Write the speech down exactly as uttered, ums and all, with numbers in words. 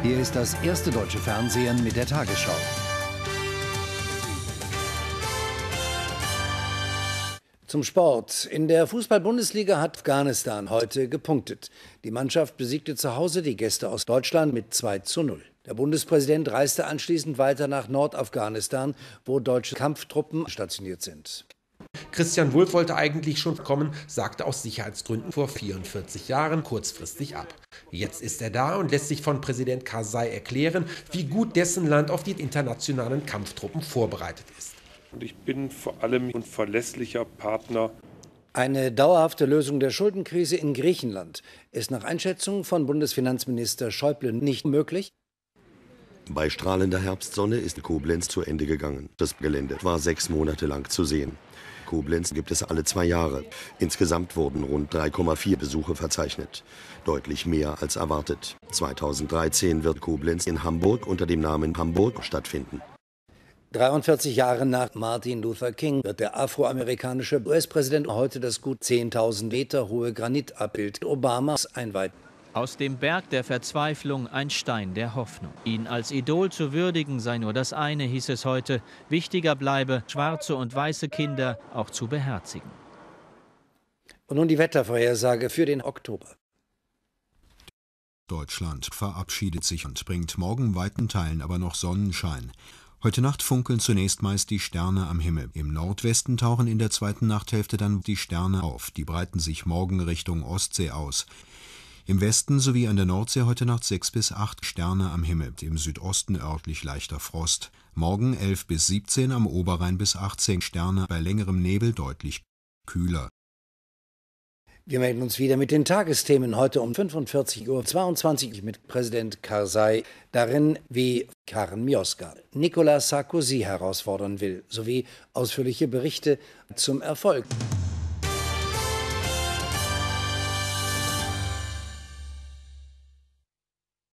Hier ist das erste deutsche Fernsehen mit der Tagesschau. Zum Sport. In der Fußball-Bundesliga hat Afghanistan heute gepunktet. Die Mannschaft besiegte zu Hause die Gäste aus Deutschland mit zwei zu null. Der Bundespräsident reiste anschließend weiter nach Nordafghanistan, wo deutsche Kampftruppen stationiert sind. Christian Wulff wollte eigentlich schon kommen, sagte aus Sicherheitsgründen vor vierundvierzig Jahren kurzfristig ab. Jetzt ist er da und lässt sich von Präsident Karzai erklären, wie gut dessen Land auf die internationalen Kampftruppen vorbereitet ist. Und ich bin vor allem ein verlässlicher Partner. Eine dauerhafte Lösung der Schuldenkrise in Griechenland ist nach Einschätzung von Bundesfinanzminister Schäuble nicht möglich. Bei strahlender Herbstsonne ist Koblenz zu Ende gegangen. Das Gelände war sechs Monate lang zu sehen. Koblenz gibt es alle zwei Jahre. Insgesamt wurden rund drei Komma vier Besuche verzeichnet. Deutlich mehr als erwartet. zweitausenddreizehn wird Koblenz in Hamburg unter dem Namen Hamburg stattfinden. dreiundvierzig Jahre nach Martin Luther King wird der afroamerikanische U S-Präsident heute das gut zehntausend Meter hohe Granitabbild Obamas einweihen. Aus dem Berg der Verzweiflung ein Stein der Hoffnung. Ihn als Idol zu würdigen sei nur das eine, hieß es heute. Wichtiger bleibe, schwarze und weiße Kinder auch zu beherzigen. Und nun die Wettervorhersage für den Oktober. Deutschland verabschiedet sich und bringt morgen weiten Teilen aber noch Sonnenschein. Heute Nacht funkeln zunächst meist die Sterne am Himmel. Im Nordwesten tauchen in der zweiten Nachthälfte dann die Sterne auf. Die breiten sich morgen Richtung Ostsee aus. Im Westen sowie an der Nordsee heute Nacht sechs bis acht Sterne am Himmel, im Südosten örtlich leichter Frost. Morgen elf bis siebzehn, am Oberrhein bis achtzehn Sterne, bei längerem Nebel deutlich kühler. Wir melden uns wieder mit den Tagesthemen heute um fünfundvierzig Uhr zweiundzwanzig mit Präsident Karzai, darin wie Karen Mioska Nicolas Sarkozy herausfordern will, sowie ausführliche Berichte zum Erfolg.